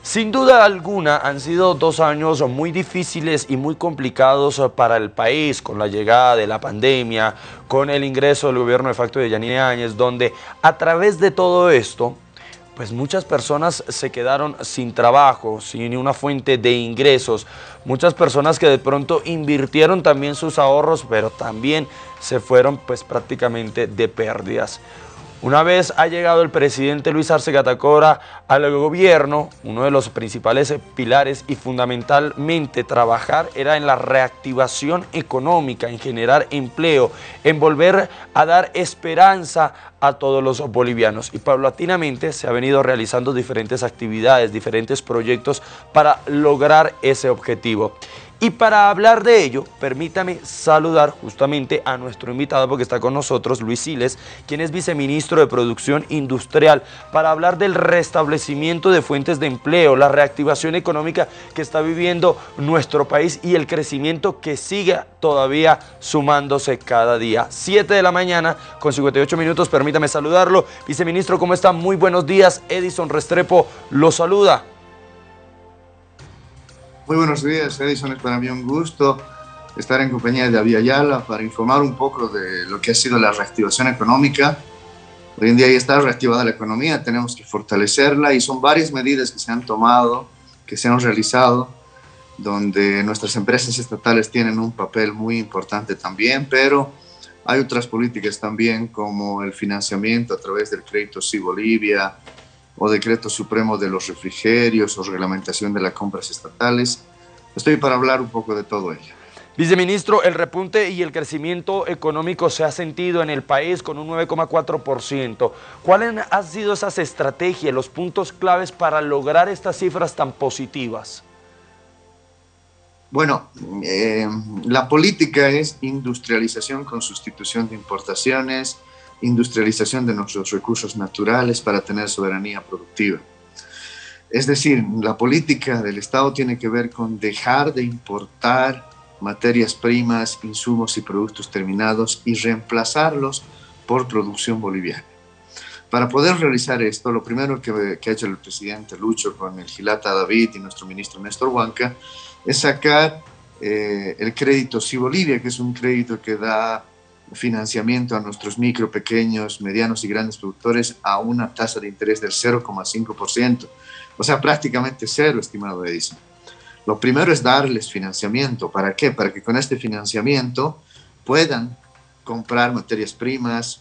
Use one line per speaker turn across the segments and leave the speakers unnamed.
Sin duda alguna han sido 2 años muy difíciles y muy complicados para el país, con la llegada de la pandemia, con el ingreso del gobierno de facto de Yanine Áñez, donde a través de todo esto, pues muchas personas se quedaron sin trabajo, sin una fuente de ingresos, muchas personas que de pronto invirtieron también sus ahorros, pero también se fueron pues prácticamente de pérdidas. Una vez ha llegado el presidente Luis Arce Catacora al gobierno, uno de los principales pilares y fundamentalmente trabajar era en la reactivación económica, en generar empleo, en volver a dar esperanza a todos los bolivianos. Y paulatinamente se ha venido realizando diferentes actividades, diferentes proyectos para lograr ese objetivo. Y para hablar de ello, permítame saludar justamente a nuestro invitado, porque está con nosotros Luis Siles, quien es viceministro de Producción Industrial, para hablar del restablecimiento de fuentes de empleo, la reactivación económica que está viviendo nuestro país y el crecimiento que sigue todavía sumándose cada día. 7 de la mañana con 58 minutos, permítame saludarlo. Viceministro, ¿cómo está? Muy buenos días. Edison Restrepo lo saluda.
Muy buenos días, Edison. Es para mí un gusto estar en compañía de David Ayala para informar un poco de lo que ha sido la reactivación económica. Hoy en día ya está reactivada la economía, tenemos que fortalecerla y son varias medidas que se han tomado, que se han realizado, donde nuestras empresas estatales tienen un papel muy importante también, pero hay otras políticas también como el financiamiento a través del crédito Sí Bolivia, o decreto supremo de los refrigerios o reglamentación de las compras estatales. Estoy para hablar un poco de todo ello.
Viceministro, el repunte y el crecimiento económico se ha sentido en el país con un 9,4%. ¿Cuáles han sido esas estrategias, los puntos claves para lograr estas cifras tan positivas?
Bueno, la política es industrialización con sustitución de importaciones, industrialización de nuestros recursos naturales para tener soberanía productiva. Es decir, la política del Estado tiene que ver con dejar de importar materias primas, insumos y productos terminados y reemplazarlos por producción boliviana. Para poder realizar esto, lo primero que ha hecho el presidente Lucho con el Gilata David y nuestro ministro Néstor Huanca es sacar el crédito Sí Bolivia, que es un crédito que da financiamiento a nuestros micro, pequeños, medianos y grandes productores a una tasa de interés del 0,5%. O sea, prácticamente cero, estimado Edison. Lo primero es darles financiamiento. ¿Para qué? Para que con este financiamiento puedan comprar materias primas,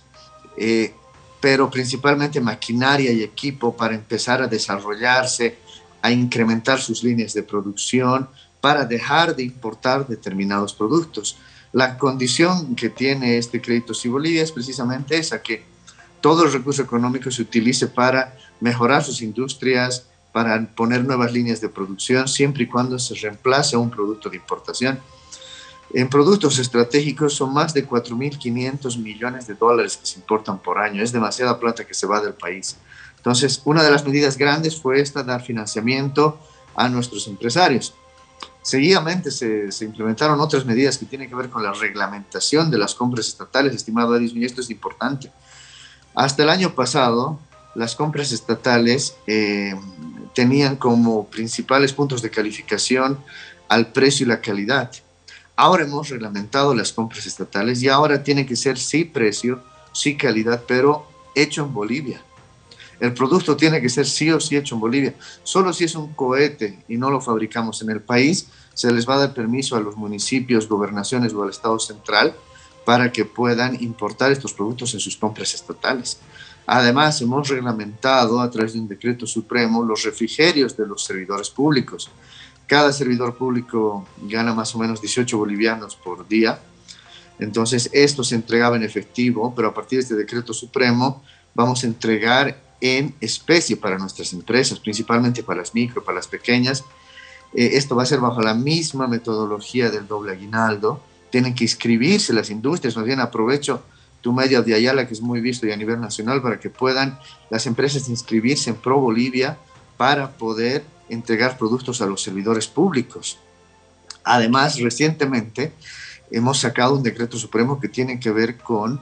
pero principalmente maquinaria y equipo para empezar a desarrollarse, a incrementar sus líneas de producción, para dejar de importar determinados productos. La condición que tiene este crédito Sí Bolivia es precisamente esa, que todo el recurso económico se utilice para mejorar sus industrias, para poner nuevas líneas de producción, siempre y cuando se reemplace a un producto de importación. En productos estratégicos son más de 4.500 millones de dólares que se importan por año. Es demasiada plata que se va del país. Entonces, una de las medidas grandes fue esta, dar financiamiento a nuestros empresarios. Seguidamente se implementaron otras medidas que tienen que ver con la reglamentación de las compras estatales, estimado Edison, y esto es importante. Hasta el año pasado, las compras estatales tenían como principales puntos de calificación al precio y la calidad. Ahora hemos reglamentado las compras estatales y ahora tiene que ser sí precio, sí calidad, pero hecho en Bolivia. El producto tiene que ser sí o sí hecho en Bolivia. Solo si es un cohete y no lo fabricamos en el país, se les va a dar permiso a los municipios, gobernaciones o al Estado central para que puedan importar estos productos en sus compras estatales. Además, hemos reglamentado a través de un decreto supremo los refrigerios de los servidores públicos. Cada servidor público gana más o menos 18 bolivianos por día. Entonces, esto se entregaba en efectivo, pero a partir de este decreto supremo vamos a entregar en especie para nuestras empresas, principalmente para las micro, para las pequeñas. Esto va a ser bajo la misma metodología del doble aguinaldo. Tienen que inscribirse las industrias. Más bien aprovecho tu medio de Ayala, que es muy visto y a nivel nacional, para que puedan las empresas inscribirse en Pro Bolivia para poder entregar productos a los servidores públicos. Además, recientemente hemos sacado un decreto supremo que tiene que ver con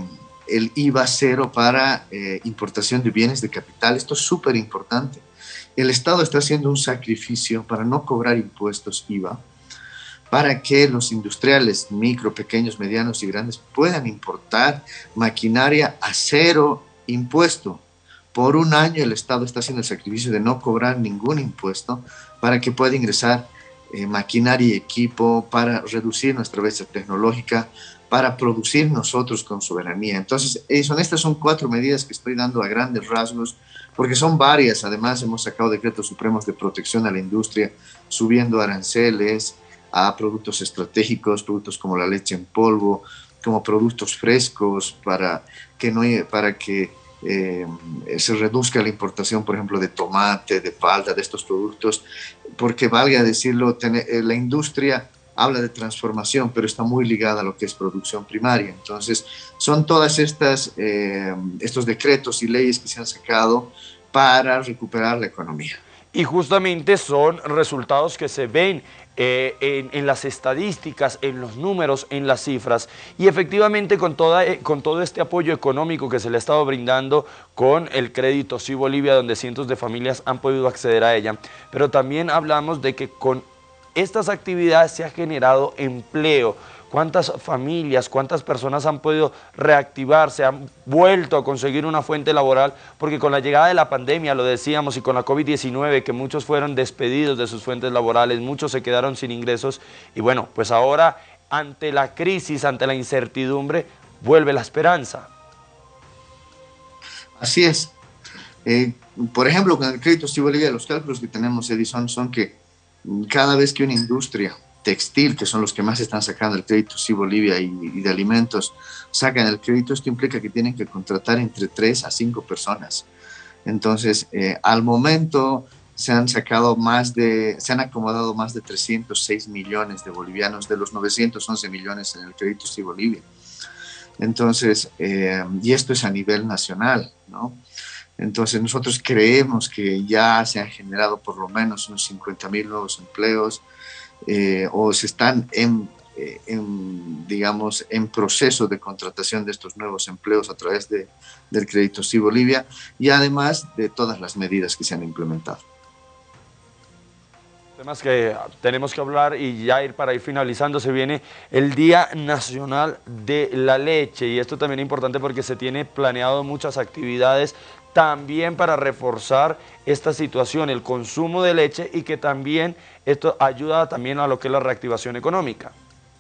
el IVA cero para importación de bienes de capital. Esto es súper importante. el Estado está haciendo un sacrificio para no cobrar impuestos IVA, para que los industriales micro, pequeños, medianos y grandes puedan importar maquinaria a cero impuesto. Por un año el Estado está haciendo el sacrificio de no cobrar ningún impuesto para que pueda ingresar maquinaria y equipo, para reducir nuestra brecha tecnológica, para producir nosotros con soberanía. Entonces, estas son 4 medidas que estoy dando a grandes rasgos, porque son varias. Además, hemos sacado decretos supremos de protección a la industria, subiendo aranceles a productos estratégicos, productos como la leche en polvo, como productos frescos, para que se reduzca la importación, por ejemplo, de tomate, de palta, de estos productos, porque valga decirlo, la industria habla de transformación, pero está muy ligada a lo que es producción primaria. Entonces, son todas estos decretos y leyes que se han sacado para recuperar la economía.
Y justamente son resultados que se ven en las estadísticas, en los números, en las cifras. Y efectivamente con todo este apoyo económico que se le ha estado brindando con el crédito Sí Bolivia, donde cientos de familias han podido acceder a ella, pero también hablamos de que con estas actividades se ha generado empleo. ¿Cuántas familias, cuántas personas han podido reactivarse, han vuelto a conseguir una fuente laboral? Porque con la llegada de la pandemia, lo decíamos, y con la COVID-19, que muchos fueron despedidos de sus fuentes laborales, muchos se quedaron sin ingresos, y bueno, pues ahora, ante la crisis, ante la incertidumbre, vuelve la esperanza.
Así es. Por ejemplo, con el crédito Sí Bolivia, los cálculos que tenemos, Edison, son que cada vez que una industria textil, que son los que más están sacando el crédito Sí Bolivia y de alimentos, sacan el crédito, esto implica que tienen que contratar entre 3 a 5 personas. Entonces, al momento se han acomodado más de 306 millones de bolivianos de los 911 millones en el crédito Sí Bolivia. Entonces, y esto es a nivel nacional, ¿no? Entonces, nosotros creemos que ya se han generado por lo menos unos 50,000 nuevos empleos, o se están digamos, en proceso de contratación de estos nuevos empleos a través del crédito Sí Bolivia, y además de todas las medidas que se han implementado.
Temas que tenemos que hablar y ya para ir finalizando, se viene el Día Nacional de la Leche, y esto también es importante porque se tiene planeado muchas actividades también para reforzar esta situación, el consumo de leche, y que también esto ayuda también a lo que es la reactivación económica.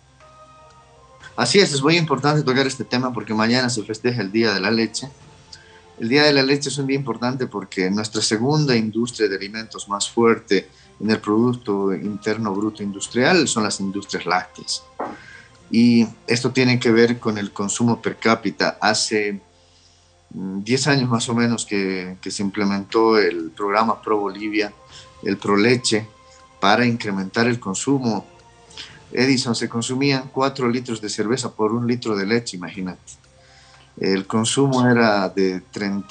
Así es muy importante tocar este tema porque mañana se festeja el Día de la Leche. El Día de la Leche es un día importante porque nuestra segunda industria de alimentos más fuerte en el Producto Interno Bruto Industrial son las industrias lácteas. Y esto tiene que ver con el consumo per cápita. Hace 10 años más o menos que se implementó el programa Pro Bolivia, el Pro Leche, para incrementar el consumo. Edison, se consumían 4 litros de cerveza por 1 litro de leche, imagínate. El consumo era de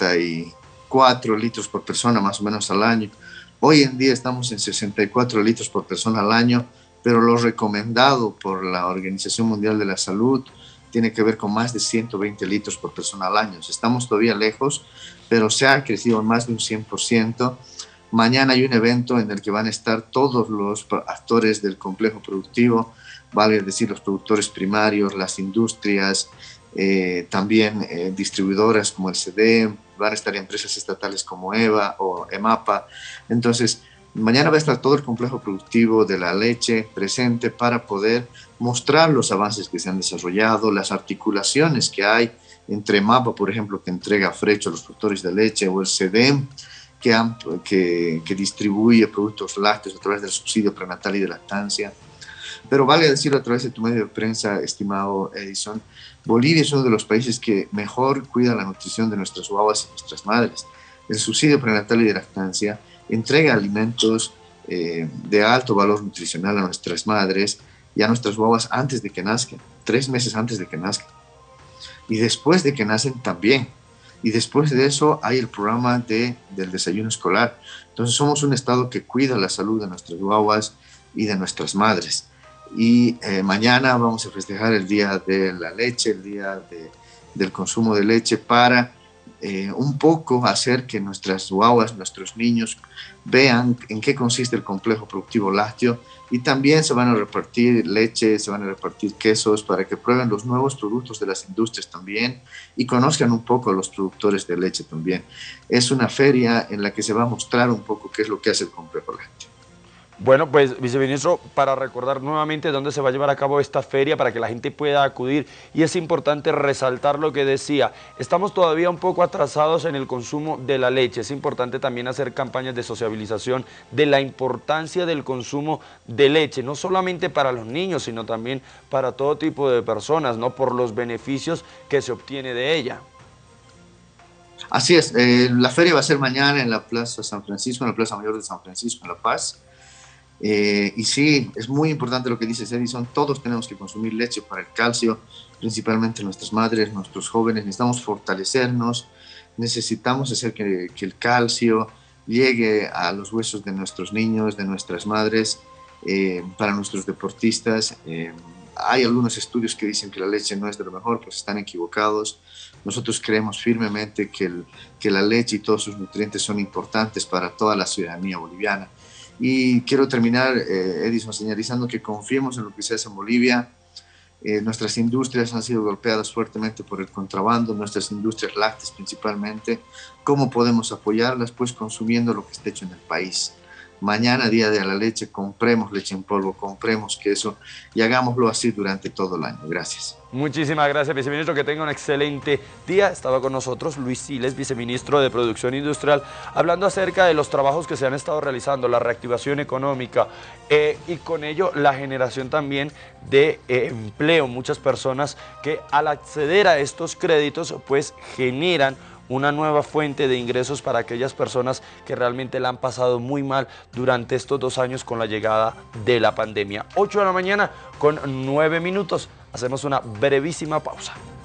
34 litros por persona más o menos al año. Hoy en día estamos en 64 litros por persona al año, pero lo recomendado por la Organización Mundial de la Salud tiene que ver con más de 120 litros por persona al año. Estamos todavía lejos, pero se ha crecido más de un 100%. Mañana hay un evento en el que van a estar todos los actores del complejo productivo, vale decir, los productores primarios, las industrias, también distribuidoras como el CDE, van a estar empresas estatales como EVA o EMAPA. Entonces, mañana va a estar todo el complejo productivo de la leche presente para poder mostrar los avances que se han desarrollado, las articulaciones que hay entre EMAPA, por ejemplo, que entrega frecho a los productores de leche, o el CDE, que distribuye productos lácteos a través del subsidio prenatal y de lactancia. Pero vale decirlo a través de tu medio de prensa, estimado Edison, Bolivia es uno de los países que mejor cuida la nutrición de nuestras guaguas y nuestras madres. El subsidio prenatal y de lactancia entrega alimentos de alto valor nutricional a nuestras madres y a nuestras guaguas antes de que nazcan, 3 meses antes de que nazcan. Y después de que nacen también. Y después de eso hay el programa del desayuno escolar. Entonces somos un estado que cuida la salud de nuestras guaguas y de nuestras madres. Y mañana vamos a festejar el Día de la Leche, el Día del consumo de leche, para un poco hacer que nuestras guaguas, nuestros niños vean en qué consiste el complejo productivo lácteo, y también se van a repartir leche, se van a repartir quesos para que prueben los nuevos productos de las industrias también y conozcan un poco a los productores de leche también. Es una feria en la que se va a mostrar un poco qué es lo que hace el complejo lácteo.
Bueno, pues, viceministro, para recordar nuevamente dónde se va a llevar a cabo esta feria para que la gente pueda acudir, y es importante resaltar lo que decía, estamos todavía un poco atrasados en el consumo de la leche, es importante también hacer campañas de sociabilización de la importancia del consumo de leche, no solamente para los niños, sino también para todo tipo de personas, ¿no? Por los beneficios que se obtiene de ella.
Así es, la feria va a ser mañana en la Plaza San Francisco, en la Plaza Mayor de San Francisco, en La Paz. Y sí, es muy importante lo que dices, Edison. Todos tenemos que consumir leche para el calcio, principalmente nuestras madres, nuestros jóvenes. Necesitamos fortalecernos, necesitamos hacer que el calcio llegue a los huesos de nuestros niños, de nuestras madres, para nuestros deportistas. Hay algunos estudios que dicen que la leche no es de lo mejor, pues están equivocados. Nosotros creemos firmemente que la leche y todos sus nutrientes son importantes para toda la ciudadanía boliviana. Y quiero terminar, Edison, señalizando que confiemos en lo que se hace en Bolivia. Nuestras industrias han sido golpeadas fuertemente por el contrabando, nuestras industrias lácteas principalmente. ¿Cómo podemos apoyarlas? Pues consumiendo lo que está hecho en el país. Mañana, día de la leche, compremos leche en polvo, compremos queso y hagámoslo así durante todo el año. Gracias.
Muchísimas gracias, viceministro, que tenga un excelente día. Estaba con nosotros Luis Siles, viceministro de Producción Industrial, hablando acerca de los trabajos que se han estado realizando, la reactivación económica y con ello la generación también de empleo. Muchas personas que al acceder a estos créditos pues generan una nueva fuente de ingresos para aquellas personas que realmente la han pasado muy mal durante estos 2 años con la llegada de la pandemia. 8 de la mañana con 9 minutos. Hacemos una brevísima pausa.